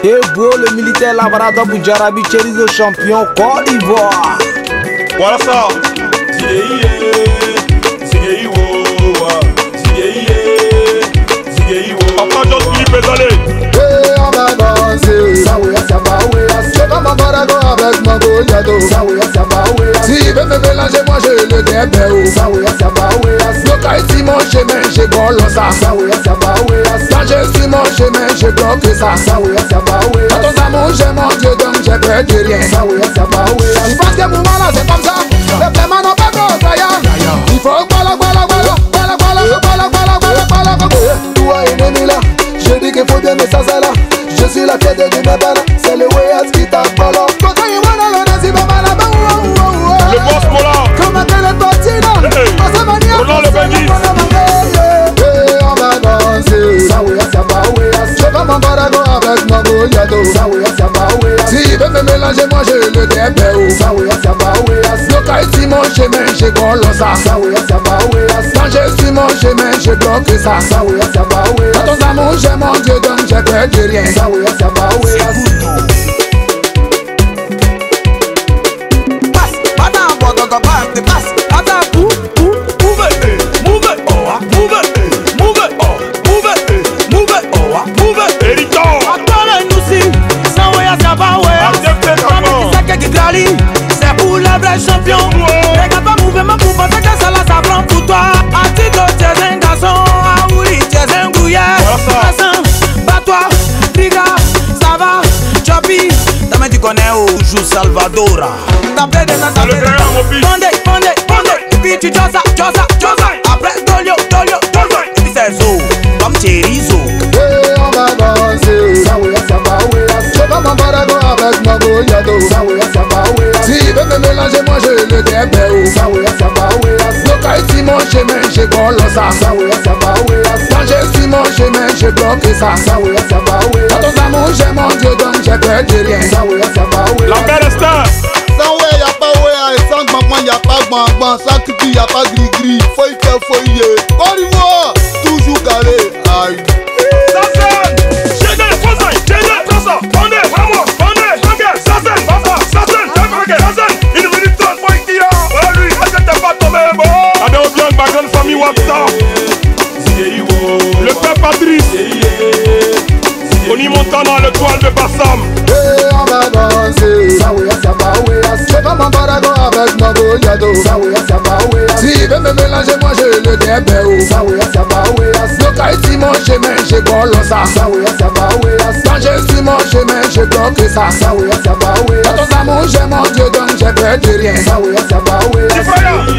Et bro, le militaire Labrador Boudjarabi, Cherizo champion Côte d'Ivoire. Voilà ça. Papa Jean-Philippe est allé. On va danser. Je vais m'embarquer avec mon Goliath. Si veut me mélanger, moi je le débais. Local si mon chemin, j'ai bon ça. Quand je suis mon chemin, j'ai bloqué ça. Quand on s'amuse, j'ai mon Dieu, donc j'ai perdu rien. Je pense que pour moi là, c'est comme ça. Le paiement n'a pas de travail. Il faut toi ennemi là, je dis qu'il faut aimer ça là. Je suis la tête de ma balle, c'est le way qui t'a pas là. Le boss Mola. Comment elle est partie là? Roland le bandit. On va danser. Je vais m'embarquer avec mon Goliath. Si veut me mélanger, moi je le débais. Local si mon chemin, j'ai bon ça. Quand je suis mon chemin, j'ai bloqué ça. Quand on s'amuse, j'ai mon Dieu, donc j'ai perdu rien. C'est pour les vrais champions. Regarde pas mouvement pour penser que ça là ça prend pour toi. Attito, tu es un garçon. Aouri, tu es un gouillère. Bats-toi, Riga, ça va, Chopi. T'as même tu connais où joue Salvador. T'appelles des Pondé. Et puis tu josa. Après Dolio. Et puis c'est Zo, comme Cherizo. On va danser. Je vais m'embarquer avec mon Goliath. Si veut me mélanger, moi je le débais. Local si mon chemin, j'ai bon ça. Quand je suis mon chemin, j'ai bloqué ça. Quand on s'amuse, j'ai mon Dieu, donc j'ai perdu rien. La belle star. Sans ouais, y'a pas ouais, et sans maman, y'a pas gbangban. Sans cucu, y'a pas gris-gris. Faut y faire fouiller. Côte d'Ivoire, toujours calé. Aïe. Le père Patrice Oni Montana, le toile de Bassam. On va danser. Je vais m'embarquer avec mon Goliath. Si veut me mélanger, moi je le débais. Local si mon chemin, j'ai bon ça. Quand je suis mon chemin, j'ai bloqué ça. Quand on s'amuse, j'ai mon Dieu, donc j'ai perdu rien.